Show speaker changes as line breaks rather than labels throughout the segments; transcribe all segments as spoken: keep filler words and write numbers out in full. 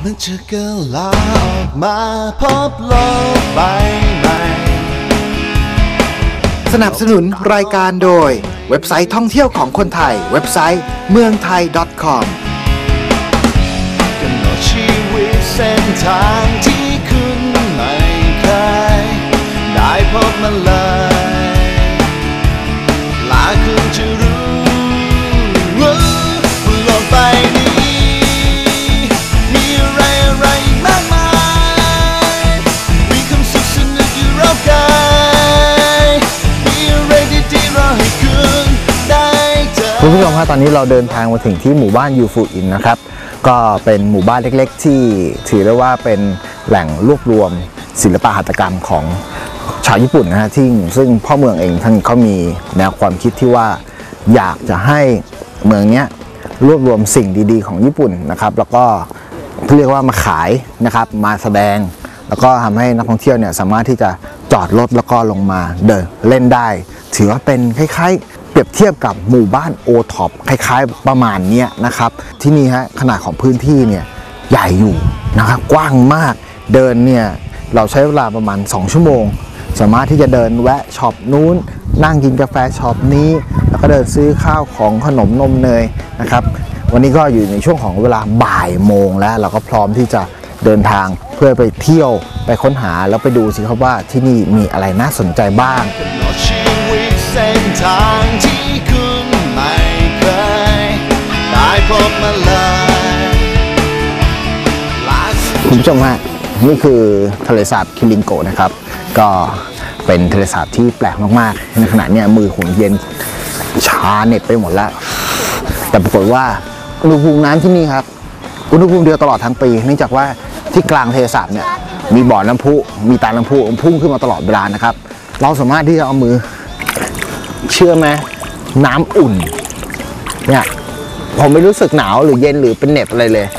มันจะกลาออกมาพบโลกใบใหม่
สนับสนุนรายการโดยเว็บไซต์ท่องเที่ยวของคนไทยเว็บไซต์เมืองไทย .com
กำหนดชีวิตเส้นทางที่คุณไม่เคยได้พบมันเลยลาคุณจะรู้ว่าโลกใบนี้มีอะไรอะไรมากมายมีความสุขสนุกอยู่รอบกายมีอะไรดีๆรอให้คุณได้เจอ
คุณผู้ชมครับตอนนี้เราเดินทางมาถึงที่หมู่บ้านยูฟูอินนะครับก็เป็นหมู่บ้านเล็กๆที่ถือได้ว่าเป็นแหล่งรวบรวมศิลปะหัตถกรรมของชาวญี่ปุ่นนะฮะที่ซึ่งพ่อเมืองเองท่านเขามีแนวความคิดที่ว่าอยากจะให้เมืองนี้รวบรวมสิ่งดีๆของญี่ปุ่นนะครับแล้วก็เรียกว่ามาขายนะครับมาแสดงแล้วก็ทำให้นักท่องเที่ยวเนี่ยสามารถที่จะจอดรถแล้วก็ลงมาเดินเล่นได้ถือว่าเป็นคล้ายๆเปรียบเทียบกับหมู่บ้านโอท็อปคล้ายๆประมาณนี้นะครับที่นี่ฮะขนาดของพื้นที่เนี่ยใหญ่อยู่นะครับกว้างมากเดินเนี่ยเราใช้เวลาประมาณสองชั่วโมงสามารถที่จะเดินแวะช็อปนู้นนั่งกินกาแฟช็อปนี้แล้วก็เดินซื้อข้าวของขนมนมเนยนะครับวันนี้ก็อยู่ในช่วงของเวลาบ่ายโมงแล้วเราก็พร้อมที่จะเดินทางเพื่อไปเที่ยวไปค้นหาแล้วไปดูสิครับว่าที่นี่มีอะไรน่าสนใจบ้าง
ชีวิตเส้นทางที่คุณไม่เคยได้พบมาเลย
คุณผู้ชมฮะนี่คือทะเลสาบคิริงโกะนะครับก็เป็นทะเลสาบที่แปลกมากๆในขณะนี้มือผมเย็นชาเหน็บไปหมดแล้วแต่ปรากฏว่าอุณหภูมิน้ำที่นี่ครับอุณหภูมิเดียวตลอดทั้งปีเนื่องจากว่าที่กลางทะเลสาบเนี่ยมีบ่อน้ำพุมีตาน้ำพุพุ่งขึ้นมาตลอดเวลานะครับเราสามารถที่จะเอามือเชื่อไหมน้ำอุ่นเนี่ยผมไม่รู้สึกหนาวหรือเย็นหรือเป็นเหน็บอะไรเลย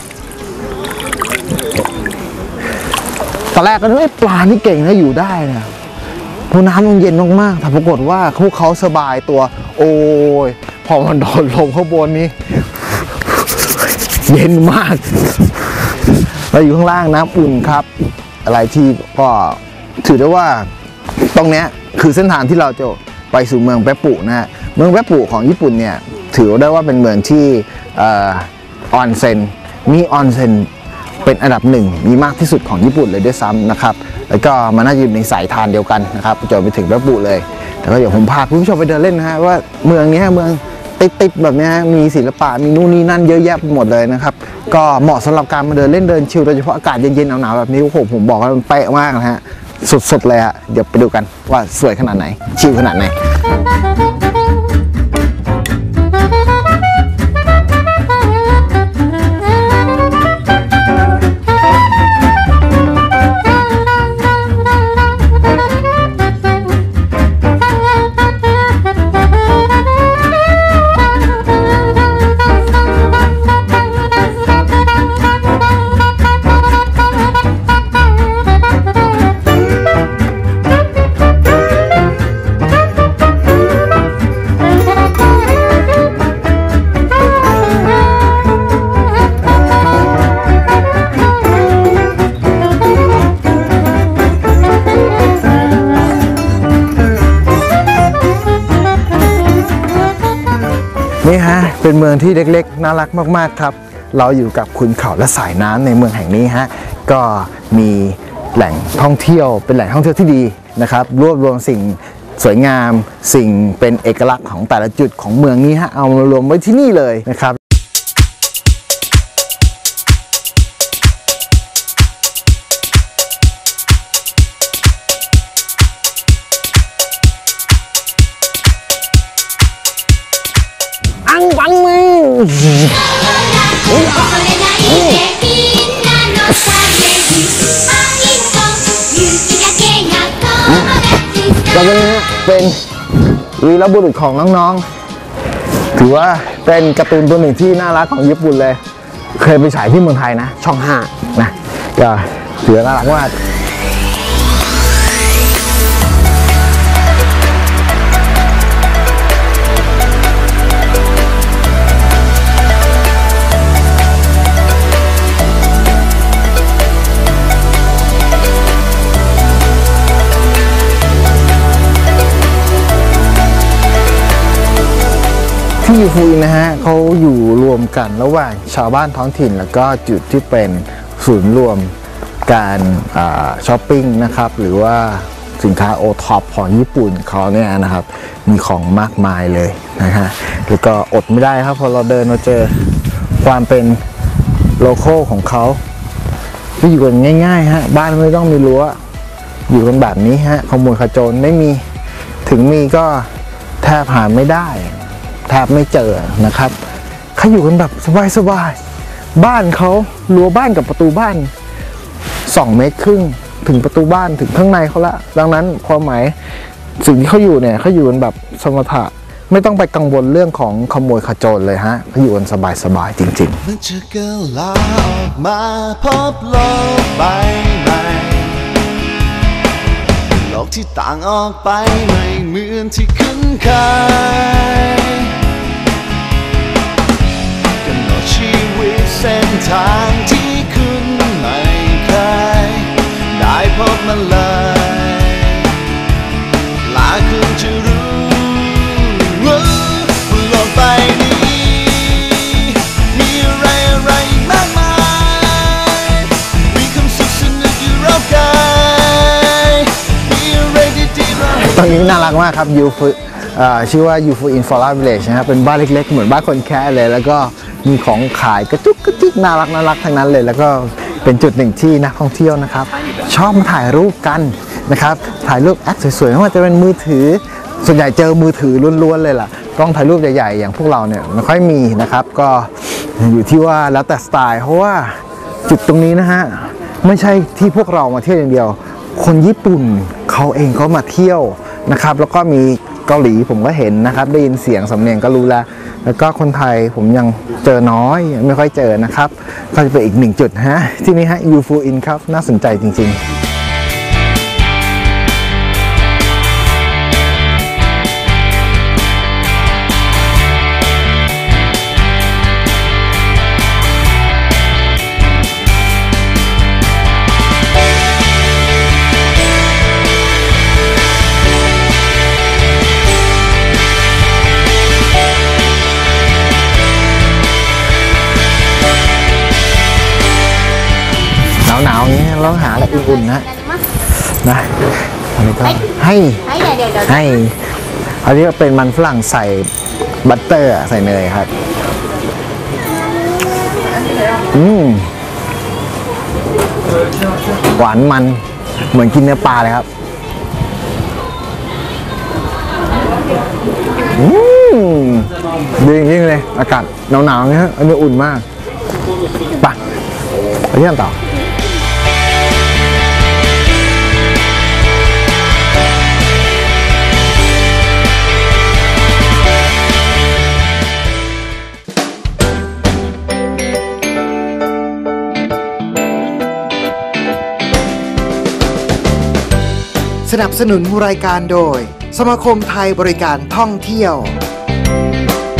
ตอนแรกก็นึกว่าปลานี่เก่งนะอยู่ได้นะเพราะน้ำมันเย็นมากๆแต่ปรากฏว่าพวกเขาสบายตัวโอ้ยพอมันโดนลมข้างบนนี้เย็นมากเราอยู่ข้างล่างน้ำอุ่นครับอะไรที่ก็ถือได้ว่าตรงนี้คือเส้นทางที่เราจะไปสู่เมืองแปปุนะฮะเมืองแปปุของญี่ปุ่นเนี่ยถือได้ว่าเป็นเมืองที่ออนเซ็นมีออนเซ็นเป็นอันดับหนึ่งมีมากที่สุดของญี่ปุ่นเลยด้วยซ้ำนะครับแล้วก็มันน่าจะอยู่ในสายทานเดียวกันนะครับจนไปถึงแปปุเลยแต่ก็เดี๋ยวผมพาคุณผู้ชมไปเดินเล่นนะฮะว่าเมืองนี้เมืองติดๆแบบนี้มีศิลปะมีนู่นนี่นั่นเยอะแยะไปหมดเลยนะครับก็เหมาะสำหรับการมาเดินเล่นเดินชิลโดยเฉพาะอากาศเย็นๆหนาวๆแบบนี้โอ้โหผมบอกว่ามันเป๊ะมากนะฮะสุดๆเลยฮะเดี๋ยวไปดูกันว่าสวยขนาดไหนชิลขนาดไหนนี่ฮะเป็นเมืองที่เล็กๆน่ารักมากๆครับเราอยู่กับขุนเขาและสายน้ำในเมืองแห่งนี้ฮะก็มีแหล่งท่องเที่ยวเป็นแหล่งท่องเที่ยวที่ดีนะครับรวบรวมสิ่งสวยงามสิ่งเป็นเอกลักษณ์ของแต่ละจุดของเมืองนี้ฮะเอามารวมไว้ที่นี่เลยนะครับวังมือแล้วก็นี้เป็นวีรบุรุษของน้องๆถือว่าเป็นการ์ตูนตัวหนึ่งที่น่ารักของญี่ปุ่นเลยเคยไปฉายที่เมืองไทยนะช่องห้านะก็ถือว่าน่ารักมาก
เ
ยูฟูอินนะฮะเขาอยู่รวมกันระหว่างชาวบ้านท้องถิ่นแล้วก็จุดที่เป็นศูนย์รวมการช้อปปิ้งนะครับหรือว่าสินค้าโอท็อปของญี่ปุ่นเขาเนี่ยนะครับมีของมากมายเลยนะฮะแล้วก็อดไม่ได้ครับพอเราเดินมาเจอความเป็นโลโก้ของเขาที่อยู่กันง่ายๆฮะบ้านไม่ต้องมีรั้วอยู่กันแบบนี้ฮะขโมยขโจรไม่มีถึงมีก็แทบหาไม่ได้แทบไม่เจอนะครับเขาอยู่กันแบบสบายๆบ้านเขารั้วบ้านกับประตูบ้านสองเมตรครึ่งถึงประตูบ้านถึงข้างในเขาละดังนั้นความหมายสิ่งที่เขาอยู่เนี่ยเขาอยู่กันแบบสมถะไม่ต้องไปกังวลเรื่องของขโมยขโจรเลยฮะเขาอยู่กันสบายๆจริงๆ
มันจะเกิดลาออกมาพบโลกใบใหม่โลกที่ต่างออกไปไม่เหมือนที่คุ้นเคยกำหนดชีวิตเส้นทางที่คุณไม่เคยได้พบมันเลยหลายคนจะรู้ว่าโลกใบนี้มีอะไรอะไรมากมายมีคำสุขสนุกอยู่รอบกายมีอะไรดีๆเรา
ตรงนี้น่ารักมากครับยูฟูชื่อว่ายูฟูอินฟอร์วิลเลจนะครับเป็นบ้านเล็กๆเหมือนบ้านคนแค่เลยแล้วก็มีของขายกระจุกกระจิกน่ารักน่ารักทั้งนั้นเลยแล้วก็เป็นจุดหนึ่งที่นักท่องเที่ยวนะครับชอบมาถ่ายรูปกันนะครับถ่ายรูปแอคสวยๆไม่ว่าจะเป็นมือถือส่วนใหญ่เจอมือถือล้วนๆเลยล่ะกล้องถ่ายรูปใหญ่ๆอย่างพวกเราเนี่ยไม่ค่อยมีนะครับก็อยู่ที่ว่าแล้วแต่สไตล์เพราะว่าจุดตรงนี้นะฮะไม่ใช่ที่พวกเรามาเที่ยวอย่างเดียวคนญี่ปุ่นเขาเองเขามาเที่ยวนะครับแล้วก็มีเกาหลีผมก็เห็นนะครับได้ยินเสียงสำเนียงก็รู้แล้วแล้วก็คนไทยผมยังเจอน้อยไม่ค่อยเจอนะครับก็จะเป็นอีกหนึ่งจุดฮะที่นี่ฮะยูฟูอินครับน่าสนใจจริงๆหนาวๆอย่างนี้เราหาอะไรอุ่นๆนะนะอันนี้ก็ให้ให้อันนี้ก็เป็นมันฝรั่งใส่บัตเตอร์ใส่เนยครับอืมหวานมันเหมือนกินเนื้อปลาเลยครับอืมดีจริงๆเลยอากาศหนาวๆอย่างนี้อันนี้อุ่นมากไปไปเที่ยวต่อ
สนับสนุนรายการโดยสมาคมไทยบริการท่องเที่ยว